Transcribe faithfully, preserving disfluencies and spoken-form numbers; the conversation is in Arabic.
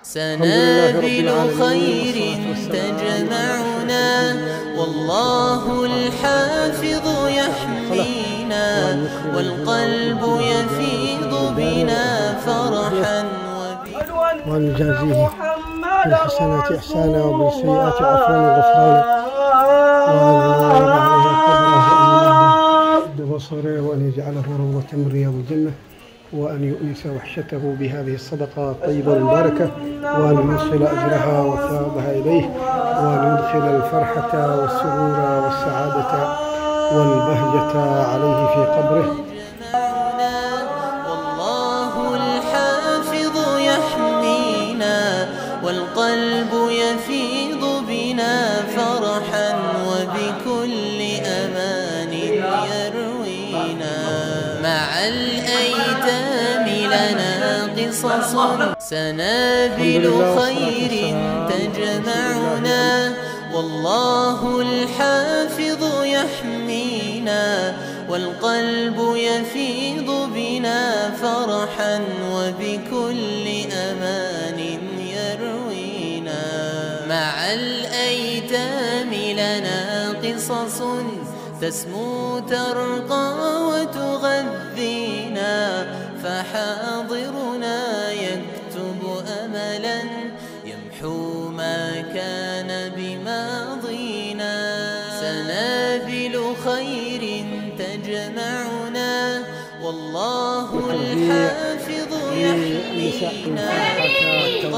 سنابل خير تجمعنا والله الحافظ يحمينا والقلب يفيض بنا فرحا ونجازيه بالحسنات إحسانا وبالسيئات عفوا وغفرانا وأن عليه ببصره وأن يجعله روضة من رياض الجنة وأن يؤنس وحشته بهذه الصدقة الطيبة المباركة وأن يوصل أجرها وثوابها إليه وأن يدخل الفرحة والسرور والسعادة والبهجة عليه في قبره. والله الحافظ يحمينا والقلب يفيض بنا فرحا وبكل أمان يروينا. مع الأيتام لنا قصص سنابل خير تجمعنا والله الحافظ يحمينا والقلب يفيض بنا فرحا وبكل أمان يروينا. مع الأيتام لنا قصص تسمو ترقى وتغذينا فحاضرنا يكتب أملا يمحو ما كان بماضينا. سنابل خير تجمعنا والله الحافظ يحمينا.